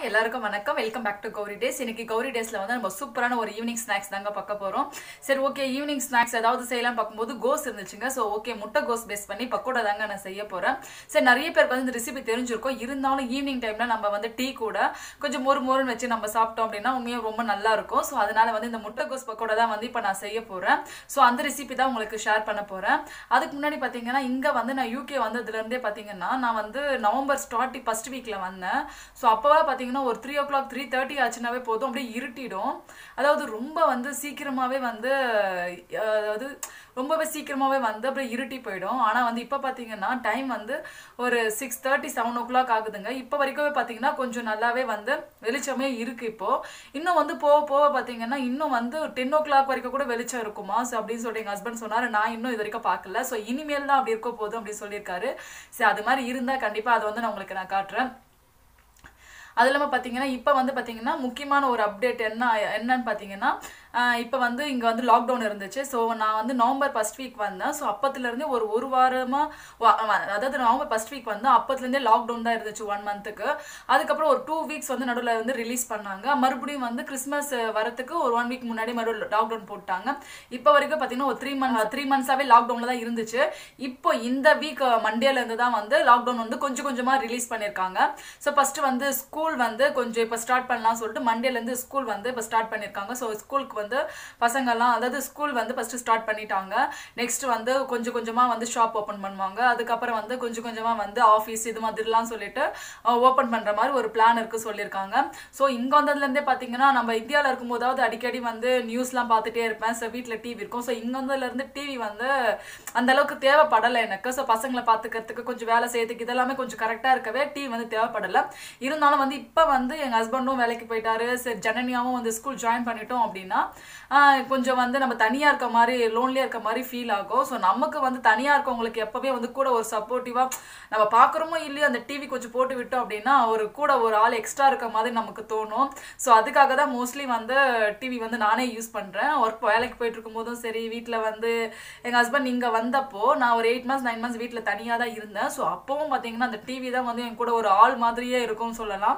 எல்லாருக்கும் வணக்கம். Welcome back to Gowri days. இன்னைக்கு கௌரி டேஸ்ல வந்து நம்ம சூப்பரான ஒரு ஈவினிங் ஸ்நாக்ஸ் தாங்க பார்க்க போறோம். சரி, ஓகே, ஈவினிங் ஸ்நாக்ஸ் ஏதாவது செய்யலாம் பார்க்கும்போது கோஸ் இருந்துச்சுங்க. ஸோ ஓகே, முட்டை கோஸ் பேஸ் பண்ணி பக்கோடா தாங்க நான் செய்ய போறேன். சரி, நிறைய பேருக்கு வந்து இந்த ரெசிபி தெரிஞ்சிருக்கும். இருந்தாலும் ஈவினிங் டைம்ல நம்ம வந்து டீ கூட கொஞ்சம் மொறுன்னு வச்சு நம்ம சாப்பிட்டோம் அப்படின்னா உண்மையாக ரொம்ப நல்லா இருக்கும். ஸோ அதனால வந்து இந்த முட்டை கோஸ் பக்கோடா தான் வந்து இப்போ நான் செய்ய போறேன். ஸோ அந்த ரெசிபி தான் உங்களுக்கு ஷேர் பண்ண போறேன். அதுக்கு முன்னாடி பார்த்தீங்கன்னா இங்க வந்து நான் யூகே வந்ததுல இருந்தே பார்த்தீங்கன்னா நான் வந்து நவம்பர் ஸ்டார்டிங் ஃபர்ஸ்ட் வீக்ல வந்தேன். ஸோ அப்போவா பார்த்தீங்கன்னா ஒரு 3 o'clock 3:30 ஆச்சுனாவே போதும், அப்படியே இருட்டிடும். அதாவது ரொம்ப வந்து சீக்கிரமாவே வந்து ரொம்பவே சீக்கிரமாவே வந்து அப்படியே இருட்டி போயிடும். ஆனால் வந்து இப்போ பார்த்தீங்கன்னா டைம் வந்து ஒரு 6:30 7 o'clock ஆகுதுங்க. இப்போ வரைக்குமே பார்த்தீங்கன்னா கொஞ்சம் நல்லாவே வந்து வெளிச்சமே இருக்கு. இப்போ இன்னும் வந்து போக போக பார்த்தீங்கன்னா இன்னும் வந்து 10 o'clock வரைக்கும் கூட வெளிச்சம் இருக்குமா. ஸோ அப்படின்னு சொல்லிட்டு எங்கள் ஹஸ்பண்ட் சொன்னார். நான் இன்னும் இது வரைக்கும் பார்க்கல. ஸோ இனிமேல் தான் அப்படி இருக்க போதும் அப்படின்னு சொல்லியிருக்காரு. சரி, அது மாதிரி இருந்தால் கண்டிப்பாக அதை வந்து நான் உங்களுக்கு நான் காட்டுறேன். அது இல்லாமல் பார்த்தீங்கன்னா இப்போ வந்து பார்த்தீங்கன்னா முக்கியமான ஒரு அப்டேட் என்னன்னு பார்த்தீங்கன்னா இப்போ வந்து இங்கே வந்து லாக்டவுன் இருந்துச்சு. ஸோ நான் வந்து நவம்பர் ஃபர்ஸ்ட் வீக் வந்தேன். ஸோ அப்பத்துலேருந்தே ஒரு வாரமாக, அதாவது நவம்பர் ஃபர்ஸ்ட் வீக் வந்து அப்பத்துலேருந்தே லாக்டவுன் தான் இருந்துச்சு 1 monthக்கு. அதுக்கப்புறம் ஒரு 2 weeks வந்து நடுவில் வந்து ரிலீஸ் பண்ணாங்க. மறுபடியும் வந்து கிறிஸ்மஸ் வரத்துக்கு ஒரு 1 week முன்னாடி மறுபடியும் லாக்டவுன் போட்டாங்க. இப்போ வரைக்கும் பார்த்தீங்கன்னா ஒரு 3 months லாக்டவுனில் தான் இருந்துச்சு. இப்போ இந்த வீக் மண்டேலேருந்து தான் வந்து லாக்டவுன் வந்து கொஞ்சம் கொஞ்சமாக ரிலீஸ் பண்ணியிருக்காங்க. ஸோ ஃபர்ஸ்ட் வந்து ஸ்கூல் வந்து கொஞ்சம் இப்போ ஸ்டார்ட் பண்ணலாம் சொல்லிட்டு மண்டேலேருந்து ஸ்கூல் வந்து இப்போ ஸ்டார்ட் பண்ணியிருக்காங்க. ஸோ ஸ்கூலுக்கு வந்து பசங்கள்லாம், அதாவது ஸ்கூல் வந்து ஃபர்ஸ்ட் ஸ்டார்ட் பண்ணிட்டாங்க. நெக்ஸ்ட் வந்து கொஞ்சம் கொஞ்சமாக வந்து ஷாப் ஓப்பன் பண்ணுவாங்க. அதுக்கப்புறம் வந்து கொஞ்சம் கொஞ்சமாக வந்து ஆஃபீஸ் இது மாதிரிலாம் சொல்லிட்டு ஓப்பன் பண்ணுற மாதிரி ஒரு பிளான் இருக்கு சொல்லியிருக்காங்க. ஸோ இங்கே வந்ததுலேருந்தே பார்த்தீங்கன்னா நம்ம இந்தியாவில் இருக்கும்போதாவது அடிக்கடி வந்து நியூஸ்லாம் பார்த்துட்டே இருப்பேன். ஸோ வீட்டில் டிவி இருக்கும். ஸோ இங்கே வந்ததுலேருந்து டிவி வந்து அந்த அளவுக்கு தேவைப்படலை எனக்கு. ஸோ பசங்களை பார்த்துக்கிறதுக்கு கொஞ்சம் வேலை செய்யறதுக்கு இதெல்லாமே கொஞ்சம் கரெக்டாக இருக்கவே டிவி வந்து தேவைப்படலை. இருந்தாலும் வந்து இப்போ வந்து எங்கள் ஹஸ்பண்டும் வேலைக்கு போயிட்டாரு. சரி, ஜனனியாவும் வந்து ஸ்கூல் ஜாயின் பண்ணிட்டோம் அப்படின்னா கொஞ்சம் வந்து நம்ம தனியாக இருக்க மாதிரி, லோன்லியாக இருக்க மாதிரி ஃபீல் ஆகும். ஸோ நமக்கு வந்து தனியாக இருக்கவங்களுக்கு எப்போவே வந்து கூட ஒரு சப்போர்ட்டிவாக நம்ம பார்க்குறோமோ இல்லையோ அந்த டிவி கொஞ்சம் போட்டு விட்டோம் அப்படின்னா கூட ஒரு ஆள் எக்ஸ்ட்ரா இருக்க மாதிரி நமக்கு தோணும். ஸோ அதுக்காக தான் மோஸ்ட்லி வந்து டிவி வந்து நானே யூஸ் பண்ணுறேன். வேலைக்கு போயிட்டு இருக்கும் போதும் சரி, வீட்டில் வந்து எங்கள் ஹஸ்பண்ட் இங்கே வந்தப்போ நான் ஒரு 8 months 9 months வீட்டில் தனியாக தான் இருந்தேன். ஸோ அப்பவும் பார்த்தீங்கன்னா அந்த டிவி தான் வந்து என் கூட ஒரு ஆள் மாதிரியே இருக்கும்னு சொல்லலாம்.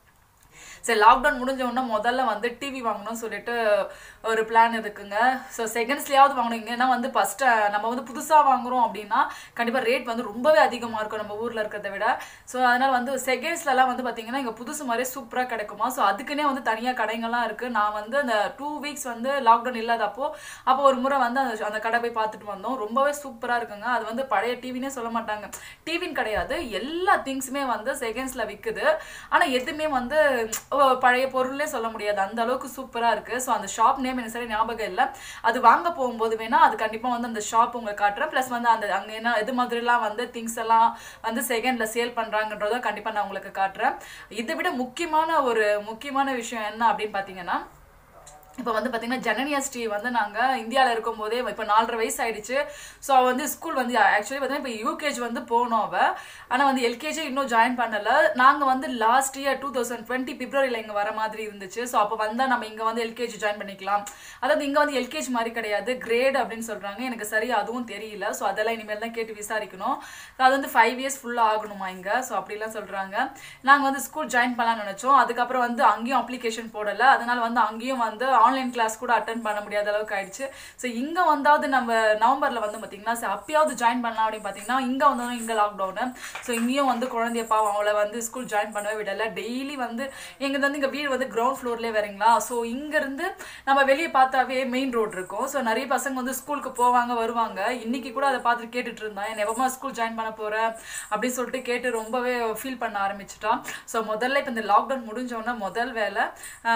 சரி, லாக்டவுன் முடிஞ்ச உடனே முதல்ல வந்து டிவி வாங்கணும்னு சொல்லிட்டு ஒரு பிளான் இருக்குங்க. ஸோ செகண்ட்ஸ்லேயாவது வாங்கணும். ஏன்னா வந்து ஃபர்ஸ்ட் நம்ம வந்து புதுசாக வாங்குறோம் அப்படின்னா கண்டிப்பாக ரேட் வந்து ரொம்பவே அதிகமாக இருக்கும் நம்ம ஊரில் இருக்கிறத விட. ஸோ அதனால வந்து செகண்ட்ஸ்லாம் வந்து பார்த்தீங்கன்னா இங்கே புதுசு மாதிரியே சூப்பராக கிடைக்குமா. ஸோ அதுக்குன்னே வந்து தனியாக கடைங்கள்லாம் இருக்குது. நான் வந்து அந்த 2 weeks வந்து லாக்டவுன் இல்லாதப்போ ஒரு முறை வந்து அந்த கடை போய் பார்த்துட்டு வந்தோம். ரொம்பவே சூப்பராக இருக்குங்க. அது வந்து பழைய டிவினே சொல்ல மாட்டாங்க, டிவின்னு கிடையாது, எல்லா திங்ஸுமே வந்து செகண்ட்ஸில் விற்குது. ஆனால் எதுவுமே வந்து பழைய பொருளே சொல்ல முடியாது, அந்த அளவுக்கு சூப்பரா இருக்கு. ஸோ அந்த ஷாப் நேம் எனக்கு சரி ஞாபகம் இல்லை. அது வாங்க போகும்போது வேணா அது கண்டிப்பா வந்து அந்த ஷாப் உங்களுக்கு காட்டுறேன். பிளஸ் வந்து அங்க என்ன எது மாதிரிலாம் வந்து திங்ஸ் எல்லாம் வந்து செகண்ட்ல சேல் பண்றாங்கன்றத கண்டிப்பா நான் உங்களுக்கு காட்டுறேன். இதை விட முக்கியமான விஷயம் என்ன அப்படின்னு பாத்தீங்கன்னா, இப்போ வந்து பார்த்தீங்கன்னா ஜனனியாஸ்ரீ வந்து நாங்கள் இந்தியாவில் இருக்கும்போதே இப்போ 4.5 வயசு ஆயிடுச்சு. ஸோ அவள் வந்து ஸ்கூல் வந்து ஆக்சுவலி பார்த்தீங்கன்னா இப்போ யூகேஜி வந்து போனோம் அவள். ஆனால் வந்து எல்கேஜி இன்னும் ஜாயின் பண்ணலை. நாங்கள் வந்து லாஸ்ட் இயர் 2020 பிப்ரவரியில் இங்கே வர மாதிரி இருந்துச்சு. ஸோ அப்போ வந்தால் நம்ம இங்கே வந்து எல்கேஜி ஜாயின் பண்ணிக்கலாம். அதாவது இங்கே வந்து எல்கேஜி மாதிரி கிடையாது, கிரேட் அப்படின்னு சொல்கிறாங்க. எனக்கு சரியாக அதுவும் தெரியல. ஸோ அதெல்லாம் இனிமேல் தான் கேட்டு விசாரிக்கணும். அது வந்து 5 years ஃபுல்லாக ஆகணுமா இங்கே. ஸோ அப்படிலாம் சொல்கிறாங்க. நாங்கள் வந்து ஸ்கூல் ஜாயின் பண்ணலாம்னு நினச்சோம். அதுக்கப்புறம் வந்து அங்கேயும் அப்ளிகேஷன் போடலை. அதனால வந்து அங்கேயும் வந்து ஆன்லைன் கிளாஸ் கூட அட்டென்ட் பண்ண முடியாத அளவுக்கு ஆயிடுச்சு. ஸோ இங்கே வந்தாவது நம்ம நவம்பரில் வந்து பார்த்தீங்கன்னா அப்பயாவது ஜாயின் பண்ணலாம் அப்படின்னு பார்த்தீங்கன்னா இங்கே வந்தோம், இங்கே லாக்டவுனு. ஸோ இங்கேயும் வந்து குழந்தைய பாவம் அவளை வந்து ஸ்கூல் ஜாயின் பண்ணவே விடலை. டெய்லி வந்து எங்களுக்கு வந்து இங்கே வீடு வந்து கிரவுண்ட் ஃப்ளோர்லேயே வரீங்களா. ஸோ இங்கேருந்து நம்ம வெளியே பார்த்தாவே மெயின் ரோடு இருக்கும். ஸோ நிறைய பசங்க வந்து ஸ்கூலுக்கு போவாங்க வருவாங்க. இன்னைக்கு கூட அதை பார்த்துட்டு கேட்டுட்டு இருந்தான், என் எப்பமா ஸ்கூல் ஜாயின் பண்ண போகிறேன் அப்படின்னு சொல்லிட்டு கேட்டு ரொம்பவே ஃபீல் பண்ண ஆரம்பிச்சிட்டான். ஸோ முதல்ல இப்போ இந்த லாக்டவுன் முடிஞ்சோன்னா முதல் வேலை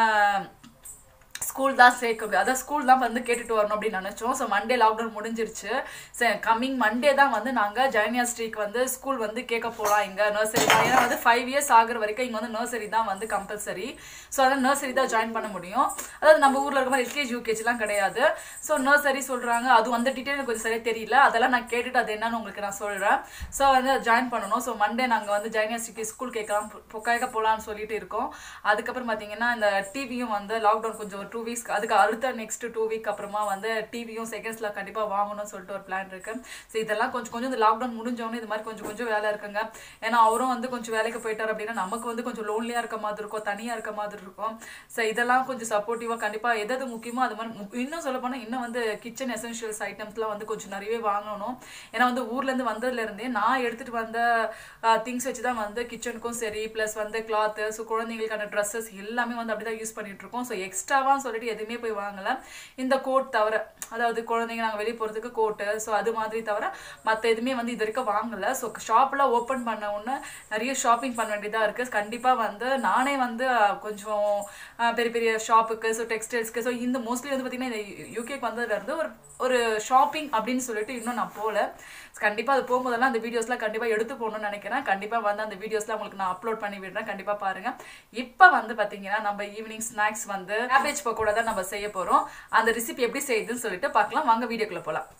ஸ்கூல் தான் சேர்க்க முடியும். அதான் ஸ்கூல் தான் வந்து கேட்டுட்டு வரணும் அப்படின்னு நினச்சோம். ஸோ மண்டே லாக்டவுன் முடிஞ்சிருச்சு. சரி, கம்மிங் மண்டே தான் வந்து நாங்கள் ஜனனியாஸ்ரீக்கு வந்து ஸ்கூல் வந்து கேட்க போகலாம் இங்கே நர்சரி தான். ஏன்னா வந்து 5 years ஆகிற வரைக்கும் இங்கே வந்து நர்சரி தான் வந்து கம்பல்சரி. ஸோ அதனால் நர்சரி தான் ஜாயின் பண்ண முடியும். அதாவது நம்ம ஊரில் இருக்க மாதிரி எல்கேஜி யூகேஜிலாம் கிடையாது. ஸோ நர்சரி சொல்கிறாங்க. அது அந்த டீட்டெயில் கொஞ்சம் சரியாக தெரியல. அதெல்லாம் நான் கேட்டுட்டு அது என்னன்னு உங்களுக்கு நான் சொல்கிறேன். ஸோ வந்து ஜாயின் பண்ணணும். ஸோ மண்டே நாங்கள் வந்து ஜனனியாஸ்ரீக்கு ஸ்கூல் கேட்க போகலான்னு சொல்லிட்டு இருக்கோம். அதுக்கப்புறம் பார்த்தீங்கன்னா இந்த டிவியும் வந்து லாக்டவுன் கொஞ்சம் ஒரு 2 2 வீக்ஸ்க்கு அதுக்கு அடுத்த நெக்ஸ்ட் 2 வீக் அப்புறமா வந்து டிவியும் செகண்ட்ஸில் கண்டிப்பாக வாங்கணும்னு சொல்லிட்டு ஒரு பிளான் இருக்கு. ஸோ இதெல்லாம் கொஞ்சம் இந்த லாக்டவுன் முடிஞ்சவொன்னே இது மாதிரி கொஞ்சம் வேலை இருக்குங்க. ஏன்னா அவரும் வந்து கொஞ்சம் வேலைக்கு போயிட்டார் அப்படின்னா நமக்கு வந்து கொஞ்சம் லோன்லியாக இருக்க மாதிரி இருக்கும், தனியாக இருக்க மாதிரி இருக்கும். ஸோ இதெல்லாம் கொஞ்சம் சப்போர்ட்டிவாக கண்டிப்பாக எது முக்கியமோ அது மாதிரி இன்னும் சொல்ல போனால் இன்னும் வந்து கிச்சன் எசென்ஷியல்ஸ் ஐட்டம்ஸ்லாம் வந்து கொஞ்சம் நிறையவே வாங்கணும். ஏன்னா வந்து ஊர்லேருந்து வந்ததுலேருந்தே நான் எடுத்துகிட்டு வந்த திங்ஸ் வச்சு தான் வந்து கிச்சனுக்கும் சரி ப்ளஸ் வந்து கிளாத்து, ஸோ குழந்தைங்களுக்கான ட்ரெஸ்ஸஸ் எல்லாமே வந்து அப்படி தான் யூஸ் பண்ணிட்டு இருக்கோம். ஸோ எக்ஸ்ட்ராவான்னு சொல்லிட்டு எதுவுமே போய் வாங்கலை. இந்த கோட் தவிர, அதாவது குழந்தைங்க நாங்கள் வெளியே போகிறதுக்கு கோட்டு, ஸோ அது மாதிரி தவிர மற்ற எதுவுமே வந்து இது வரைக்கும் வாங்கலை. ஸோ ஷாப்லாம் ஓப்பன் பண்ண உடனே நிறைய ஷாப்பிங் பண்ண வேண்டியதாக இருக்குது. கண்டிப்பாக வந்து நானே வந்து கொஞ்சம் பெரிய பெரிய ஷாப்புக்கு, ஸோ டெக்ஸ்டைல்ஸ்க்கு, ஸோ இந்த மோஸ்ட்லி வந்து பார்த்திங்கன்னா இந்த யூகேக்கு வந்ததுலேருந்து ஒரு ஷாப்பிங் அப்படின்னு சொல்லிட்டு இன்னும் நான் போகல. கண்டிப்பாக அது போகும்போதெல்லாம் அந்த வீடியோஸ்லாம் கண்டிப்பாக எடுத்து போகணும்னு நினைக்கிறேன். கண்டிப்பாக வந்து அந்த வீடியோஸ்லாம் உங்களுக்கு நான் அப்லோட் பண்ணி விடுறேன், கண்டிப்பாக பாருங்கள். இப்போ வந்து பார்த்தீங்கன்னா நம்ம ஈவினிங் ஸ்நாக்ஸ் வந்து கேபேஜ் பக்கோடா தான் நம்ம செய்ய போகிறோம். அந்த ரெசிபி எப்படி செய்யுதுன்னு சொல்லிட்டு பார்க்கலாம். வாங்க வீடியோக்குள்ளே போகலாம்.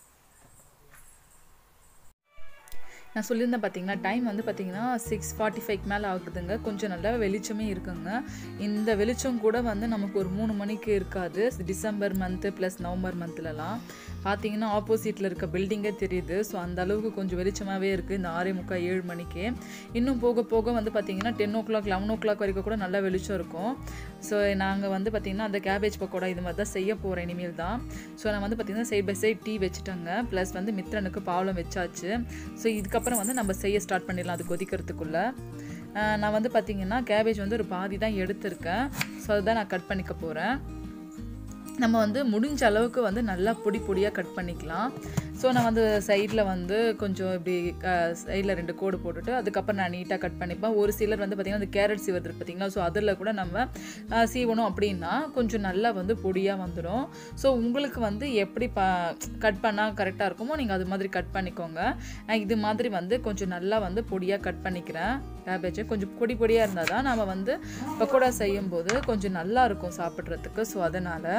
நான் சொல்லியிருந்தேன் பார்த்தீங்கன்னா டைம் வந்து பார்த்தீங்கன்னா 6:45 மேலே ஆகுதுங்க. கொஞ்சம் நல்லா வெளிச்சமே இருக்குங்க. இந்த வெளிச்சம் கூட வந்து நமக்கு ஒரு 3 மணிக்கு இருக்காது. டிசம்பர் மந்த்து ப்ளஸ் நவம்பர் மந்த்லலாம் பார்த்தீங்கன்னா ஆப்போசிட்டில் இருக்க பில்டிங்கே தெரியுது. ஸோ அந்த அளவுக்கு கொஞ்சம் வெளிச்சமாகவே இருக்குது இந்த 6:45 7 மணிக்கு. இன்னும் போக போக வந்து பார்த்திங்கன்னா 10 o'clock 11 o'clock வரைக்கும் கூட நல்லா வெளிச்சம் இருக்கும். ஸோ நாங்கள் வந்து பார்த்திங்கன்னா அந்த கேபேஜ் பக்கோடா இது மாதிரி தான் செய்ய போகிறேன் இனிமேல் தான். ஸோ நான் வந்து பார்த்திங்கன்னா சைட் பை சைட் டீ வச்சுட்டேங்க, ப்ளஸ் வந்து மித்ரனுக்கு பாவலம் வச்சாச்சு. ஸோ இதுக்கப்புறம் வந்து நம்ம செய்ய ஸ்டார்ட் பண்ணிடலாம் அது கொதிக்கிறதுக்குள்ளே. நான் வந்து பார்த்திங்கன்னா கேபேஜ் வந்து ஒரு பாதி தான் எடுத்திருக்கேன். ஸோ அதுதான் நான் கட் பண்ணிக்க போகிறேன். நம்ம வந்து முடிஞ்ச அளவுக்கு வந்து நல்லா பொடியாக கட் பண்ணிக்கலாம். ஸோ நான் வந்து சைடில் வந்து கொஞ்சம் இப்படி சைடில் 2 கோடு போட்டுட்டு அதுக்கப்புறம் நான் நீட்டாக கட் பண்ணிப்பேன். ஒரு சிலர் வந்து பார்த்திங்கன்னா அந்த கேரட் சீவுறது பார்த்திங்களா, ஸோ அதில் கூட நம்ம சீவணும் அப்படின்னா கொஞ்சம் நல்லா வந்து பொடியாக வந்துடும். ஸோ உங்களுக்கு வந்து எப்படி கட் பண்ணால் கரெக்டாக இருக்குமோ நீங்கள் அது மாதிரி கட் பண்ணிக்கோங்க. நான் இது மாதிரி வந்து கொஞ்சம் நல்லா வந்து பொடியாக கட் பண்ணிக்கிறேன். கேபேஜ் கொஞ்சம் பொடியாக இருந்தால் தான் நம்ம வந்து பக்கோடா செய்யும்போது கொஞ்சம் நல்லா இருக்கும் சாப்பிட்றதுக்கு. ஸோ அதனால்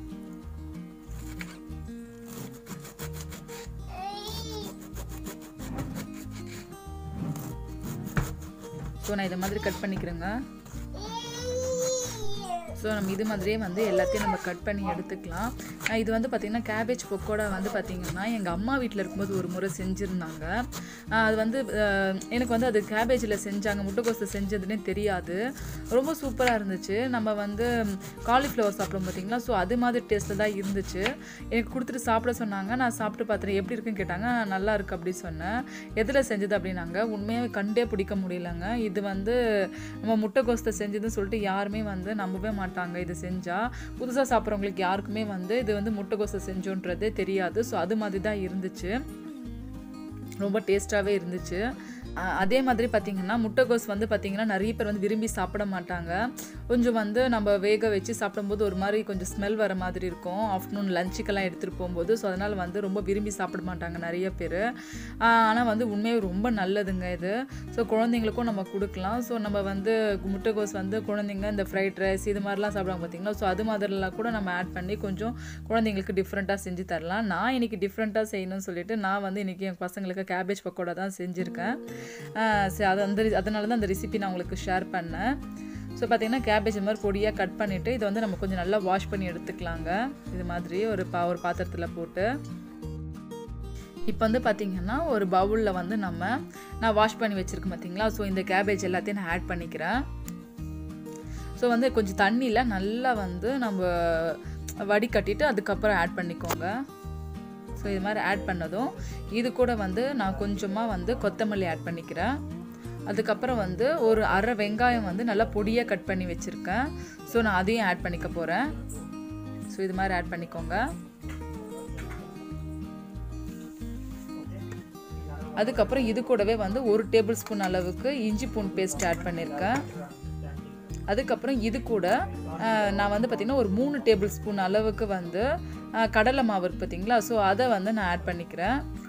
ஸோ நான் இதை மாதிரி கட் பண்ணிக்கிறேங்க. ஸோ நம்ம இது மாதிரியே வந்து எல்லாத்தையும் நம்ம கட் பண்ணி எடுத்துக்கலாம். இது வந்து பார்த்திங்கன்னா கேபேஜ் பக்கோடா வந்து பார்த்திங்கன்னா எங்கள் அம்மா வீட்டில் இருக்கும்போது ஒரு முறை செஞ்சுருந்தாங்க. அது வந்து எனக்கு வந்து அது கேபேஜில் செஞ்சாங்க, முட்டைக்கோஸை செஞ்சதுன்னே தெரியாது. ரொம்ப சூப்பராக இருந்துச்சு. நம்ம வந்து காலிஃப்ளவர் சாப்பிடும் பார்த்திங்களா, ஸோ அது மாதிரி டேஸ்ட்டில் தான் இருந்துச்சு. எனக்கு கொடுத்துட்டு சாப்பிட சொன்னாங்க. நான் சாப்பிட்டு பார்த்துட்டு எப்படி இருக்குன்னு கேட்டாங்க. நல்லா இருக்குது அப்படி சொன்னேன். எதில் செஞ்சது அப்படின்னாங்க. உண்மையாக கண்டே பிடிக்க முடியலங்க. இது வந்து நம்ம முட்டைக்கோஸை செஞ்சதுன்னு சொல்லிட்டு யாருமே வந்து நம்பவே மாட்டாங்க. இது செஞ்சால் புதுசாக சாப்பிட்றவங்களுக்கு யாருக்குமே வந்து இது வந்து முட்டைக்கோஸை செஞ்சோன்றதே தெரியாது. ஸோ அது மாதிரி தான் இருந்துச்சு. ரொம்ப டேஸ்ட்டாகவே இருந்துச்சு. அதே மாதிரி பார்த்திங்கன்னா முட்டைக்கோஸ் வந்து பார்த்திங்கன்னா நிறைய பேர் வந்து விரும்பி சாப்பிட மாட்டாங்க. கொஞ்சம் வந்து நம்ம வேக வச்சு சாப்பிடும்போது ஒரு மாதிரி கொஞ்சம் ஸ்மெல் வர மாதிரி இருக்கும் ஆஃப்டர்நூன் லஞ்சுக்கெல்லாம் எடுத்துகிட்டு போகும்போது. ஸோ அதனால் வந்து ரொம்ப விரும்பி சாப்பிட மாட்டாங்க நிறைய பேர். ஆனால் வந்து உண்மையாக ரொம்ப நல்லதுங்க இது. ஸோ குழந்தைங்களுக்கும் நம்ம கொடுக்கலாம். ஸோ நம்ம வந்து முட்டைக்கோஸ் வந்து குழந்தைங்க இந்த ஃப்ரைட் ரைஸ் இது மாதிரிலாம் சாப்பிடுவாங்க பார்த்திங்களா, ஸோ அது மாதிரிலாம் கூட நம்ம ஆட் பண்ணி கொஞ்சம் குழந்தைங்களுக்கு டிஃப்ரெண்ட்டாக செஞ்சு தரலாம். நான் இன்றைக்கி டிஃப்ரெண்ட்டாக செய்யணும்னு சொல்லிட்டு நான் வந்து இன்றைக்கி என் பசங்களுக்கு கேபேஜ் பக்கோடா தான் செஞ்சுருக்கேன். அதனால தான் அந்த ரெசிபி நான் உங்களுக்கு ஷேர் பண்ணேன். ஸோ பார்த்திங்கன்னா கேபேஜ் மாதிரி பொடியாக கட் பண்ணிவிட்டு இதை வந்து நம்ம கொஞ்சம் நல்லா வாஷ் பண்ணி எடுத்துக்கலாங்க. இது மாதிரி ஒரு பாத்திரத்தில் போட்டு இப்போ வந்து பார்த்திங்கன்னா ஒரு பவுலில் வந்து நான் வாஷ் பண்ணி வச்சுருக்கேன் பார்த்திங்களா. ஸோ இந்த கேபேஜ் எல்லாத்தையும் நான் ஆட் பண்ணிக்கிறேன். ஸோ வந்து கொஞ்சம் தண்ணியில் நல்லா வந்து நம்ம வடிகட்டிட்டு அதுக்கப்புறம் ஆட் பண்ணிக்கோங்க. ஸோ இது மாதிரி ஆட் பண்ணதும் இது கூட வந்து நான் கொஞ்சமாக வந்து கொத்தமல்லி ஆட் பண்ணிக்கிறேன். அதுக்கப்புறம் வந்து ஒரு அரை வெங்காயம் வந்து நல்லா பொடியாக கட் பண்ணி வச்சுருக்கேன். ஸோ நான் அதையும் ஆட் பண்ணிக்க போகிறேன். ஸோ இது மாதிரி ஆட் பண்ணிக்கோங்க. அதுக்கப்புறம் இது கூடவே வந்து 1 டேபிள் ஸ்பூன் அளவுக்கு இஞ்சி பூண்டு பேஸ்ட் ஆட் பண்ணியிருக்கேன். அதுக்கப்புறம் இது கூட நான் வந்து பார்த்திங்கன்னா ஒரு 3 டேபிள் ஸ்பூன் அளவுக்கு வந்து கடலை மாவு இருக்குது பார்த்திங்களா, ஸோ அதை வந்து நான் ஆட் பண்ணிக்கிறேன்.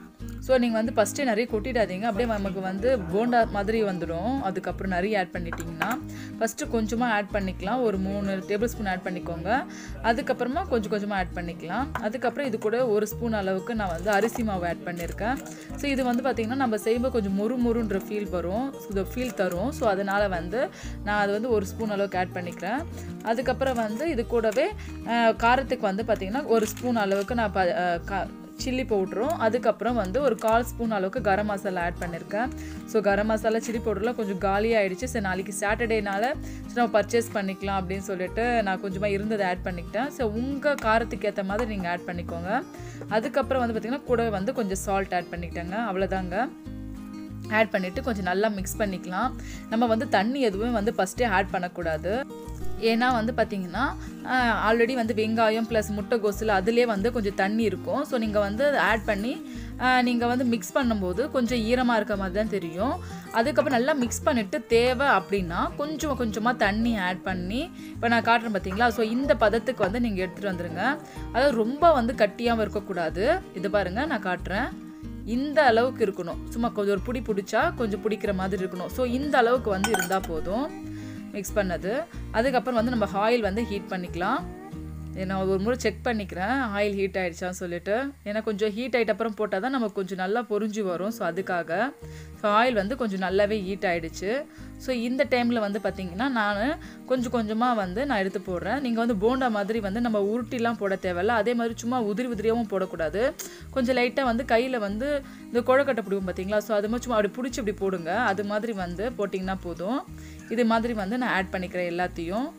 ஸோ நீங்கள் வந்து ஃபஸ்ட்டே நிறைய கொட்டிடாதீங்க, அப்படியே நமக்கு வந்து போண்டா மாதிரி வந்துடும். அதுக்கப்புறம் நிறைய ஆட் பண்ணிட்டீங்கன்னா ஃபஸ்ட்டு கொஞ்சமாக ஆட் பண்ணிக்கலாம், ஒரு 3 டேபிள் ஸ்பூன் ஆட் பண்ணிக்கோங்க. அதுக்கப்புறமா கொஞ்சம் கொஞ்சமாக ஆட் பண்ணிக்கலாம். அதுக்கப்புறம் இது கூட 1 ஸ்பூன் அளவுக்கு நான் வந்து அரிசி மாவு ஆட் பண்ணியிருக்கேன். ஸோ இது வந்து பார்த்திங்கன்னா நம்ம செய்யும்போது கொஞ்சம் முறுன்ற ஃபீல் வரும், இது ஃபீல் தரும். ஸோ அதனால் வந்து நான் அது வந்து 1 ஸ்பூன் அளவுக்கு ஆட் பண்ணிக்கிறேன். அதுக்கப்புறம் வந்து இது கூடவே காரத்துக்கு வந்து பார்த்திங்கன்னா 1 ஸ்பூன் அளவுக்கு நான் சில்லி பவுடரும், அதுக்கப்புறம் வந்து ஒரு 1/4 ஸ்பூன் அளவுக்கு கரம் மசாலா ஆட் பண்ணியிருக்கேன். ஸோ கரம் மசாலா சில்லி பவுடர்லாம் கொஞ்சம் காலியாகிடுச்சு. சரி நாளைக்கு சாட்டர்டேனால நம்ம பர்ச்சேஸ் பண்ணிக்கலாம் அப்படின்னு சொல்லிட்டு நான் கொஞ்சமாக இருந்ததை ஆட் பண்ணிக்கிட்டேன். ஸோ உங்கள் காரத்துக்கு ஏற்ற மாதிரி நீங்கள் ஆட் பண்ணிக்கோங்க. அதுக்கப்புறம் வந்து பார்த்திங்கன்னா கூட வந்து கொஞ்சம் சால்ட் ஆட் பண்ணிக்கிட்டேங்க. அவ்வளோதாங்க. ஆட் பண்ணிவிட்டு கொஞ்சம் நல்லா மிக்ஸ் பண்ணிக்கலாம். நம்ம வந்து தண்ணி எதுவுமே வந்து ஃபஸ்ட்டே ஆட் பண்ணக்கூடாது. ஏன்னா வந்து பார்த்திங்கன்னா ஆல்ரெடி வந்து வெங்காயம் ப்ளஸ் முட்டைகோஸில் அதுலேயே வந்து கொஞ்சம் தண்ணி இருக்கும். ஸோ நீங்கள் வந்து ஆட் பண்ணி நீங்கள் வந்து மிக்ஸ் பண்ணும்போது கொஞ்சம் ஈரமாக இருக்க மாதிரி தான் தெரியும். அதுக்கப்புறம் நல்லா மிக்ஸ் பண்ணிவிட்டு தேவை அப்படின்னா கொஞ்சமாக தண்ணி ஆட் பண்ணி இப்போ நான் காட்டுறேன் பார்த்தீங்களா. ஸோ இந்த பதத்துக்கு வந்து நீங்கள் எடுத்துகிட்டு வந்துடுங்க. அதாவது ரொம்ப வந்து கட்டியாகவும் இருக்கக்கூடாது. இது பாருங்கள் நான் காட்டுறேன், இந்த அளவுக்கு இருக்கணும். சும்மா கொஞ்சம் ஒரு புடி பிடிச்சா கொஞ்சம் பிடிக்கிற மாதிரி இருக்கணும். ஸோ இந்த அளவுக்கு வந்து இருந்தால் போதும் மிக்ஸ் பண்ணது. அதுக்கப்புறம் வந்து நம்ம ஆயில் வந்து ஹீட் பண்ணிக்கலாம். நான் ஒரு முறை செக் பண்ணிக்கிறேன் ஆயில் ஹீட் ஆகிடுச்சான்னு சொல்லிட்டு. ஏன்னா கொஞ்சம் ஹீட் ஆகிட்ட அப்புறம் போட்டால் தான் நமக்கு கொஞ்சம் நல்லா பொரிஞ்சு வரும். ஸோ அதுக்காக ஸோ ஆயில் வந்து கொஞ்சம் நல்லாவே ஹீட் ஆகிடுச்சு. ஸோ இந்த டைமில் வந்து பார்த்திங்கன்னா நான் கொஞ்சமாக வந்து நான் எடுத்து போடுறேன். நீங்கள் வந்து போண்டா மாதிரி வந்து நம்ம உருட்டிலாம் போட தேவையில்ல. அதே மாதிரி சும்மா உதிரியாகவும் போடக்கூடாது. கொஞ்சம் லைட்டாக வந்து கையில் வந்து இந்த குழக்கட்டை பிடிக்கும் பார்த்தீங்களா. ஸோ அது மாதிரி சும்மா அப்படி பிடிச்சி இப்படி போடுங்க. அது மாதிரி வந்து போட்டிங்கன்னா போதும். இது மாதிரி வந்து நான் ஆட் பண்ணிக்கிறேன் எல்லாத்தையும்.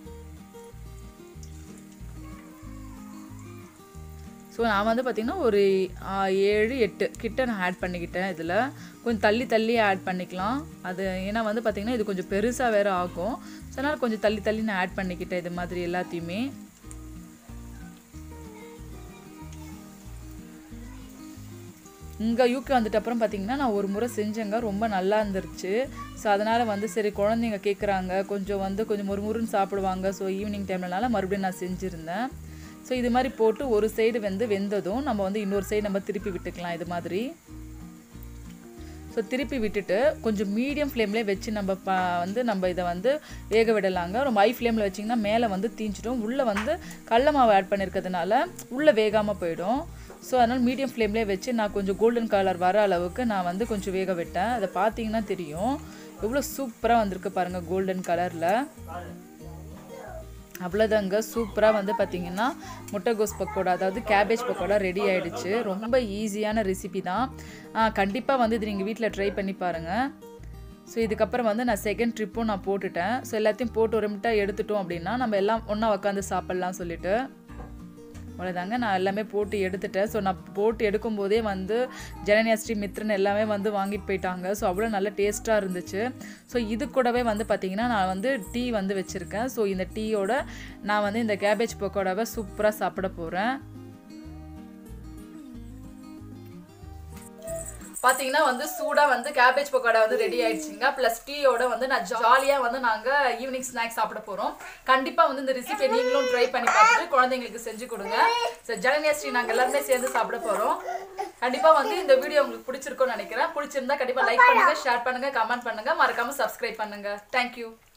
ஸோ நான் வந்து பார்த்திங்கன்னா ஒரு 7-8 கிட்ட நான் ஆட் பண்ணிக்கிட்டேன். இதில் கொஞ்சம் தள்ளி ஆட் பண்ணிக்கலாம். அது ஏன்னா வந்து பார்த்திங்கன்னா இது கொஞ்சம் பெருசாக வேறு ஆகும். ஸோ அதனால் கொஞ்சம் தள்ளி நான் ஆட் பண்ணிக்கிட்டேன் இது மாதிரி எல்லாத்தையுமே. இங்கே யூகே வந்துட்டு அப்புறம் பார்த்திங்கன்னா நான் ஒரு முறை செஞ்சேங்க, ரொம்ப நல்லா இருந்துருச்சு. ஸோ அதனால் வந்து சரி குழந்தைங்க கேட்குறாங்க, கொஞ்சம் முறுமுறுன்னு சாப்பிடுவாங்க. ஸோ ஈவினிங் டைம்லனால மறுபடியும் நான் செஞ்சுருந்தேன். ஸோ இது மாதிரி போட்டு ஒரு சைடு வெந்ததும் நம்ம வந்து இன்னொரு சைடு நம்ம திருப்பி விட்டுக்கலாம் இது மாதிரி. ஸோ திருப்பி விட்டுட்டு கொஞ்சம் மீடியம் ஃப்ளேம்லேயே வச்சு நம்ம இதை வந்து வேக விடலாங்க. ரொம்ப ஹை ஃப்ளேமில் வச்சிங்கன்னா மேலே வந்து தீஞ்சிடும். உள்ளே வந்து கடல மாவு ஆட் பண்ணியிருக்கிறதுனால உள்ளே வேகாமல் போயிடும். ஸோ அதனால் மீடியம் ஃப்ளேம்லேயே வச்சு நான் கொஞ்சம் கோல்டன் கலர் வர அளவுக்கு நான் வந்து கொஞ்சம் வேக விட்டேன். அதை பார்த்தீங்கன்னா தெரியும் எவ்வளோ சூப்பராக வந்திருக்கு பாருங்கள் கோல்டன் கலரில். அவ்வளோதாங்க, சூப்பராக வந்து பார்த்திங்கன்னா முட்டைகோஸ் பக்கோடா அதாவது கேபேஜ் பக்கோடா ரெடி ஆகிடுச்சு. ரொம்ப ஈஸியான ரெசிபி தான். கண்டிப்பாக வந்து இது நீங்கள் வீட்டில் ட்ரை பண்ணி பாருங்கள். ஸோ இதுக்கப்புறம் வந்து நான் செகண்ட் ட்ரிப்பும் நான் போட்டுட்டேன். ஸோ எல்லாத்தையும் போட்டு ஒரு மிட்டாக எடுத்துட்டோம் அப்படின்னா நம்ம எல்லாம் ஒன்றா உட்காந்து சாப்பிட்லாம் சொல்லிட்டு. அவ்வளோதாங்க, நான் எல்லாமே போட்டு எடுத்துட்டேன். ஸோ நான் போட்டு எடுக்கும்போதே வந்து ஜனனியா ஸ்ரீ மித்ரன் எல்லாமே வந்து வாங்கிட்டு போயிட்டாங்க. ஸோ அவ்வளோ நல்ல டேஸ்ட்டாக இருந்துச்சு. ஸோ இது கூடவே வந்து பார்த்திங்கன்னா நான் வந்து டீ வந்து வச்சுருக்கேன். ஸோ இந்த டீயோட நான் வந்து இந்த கேபேஜ் பக்கோடாவை சூப்பராக சாப்பிட போகிறேன். பார்த்தீங்கன்னா வந்து சூடாக வந்து கேபேஜ் பக்கோடா வந்து ரெடி ஆயிடுச்சுங்க. ப்ளஸ் டீயோட வந்து நான் ஜாலியாக வந்து நாங்கள் ஈவினிங் ஸ்நாக்ஸ் சாப்பிட போகிறோம். கண்டிப்பாக வந்து இந்த ரெசிபியை நீங்களும் ட்ரை பண்ணி பார்த்துட்டு குழந்தைங்களுக்கு செஞ்சு கொடுங்க. ஸோ ஜனனியா ஸ்ரீ நாங்கள் எல்லாருமே சேர்ந்து சாப்பிட போகிறோம். கண்டிப்பாக வந்து இந்த வீடியோ உங்களுக்கு பிடிச்சிருக்கும்னு நினைக்கிறேன். பிடிச்சிருந்தா கண்டிப்பாக லைக் பண்ணுங்கள், ஷேர் பண்ணுங்கள், கமெண்ட் பண்ணுங்கள், மறக்காமல் சப்ஸ்கிரைப் பண்ணுங்கள். தேங்க்யூ.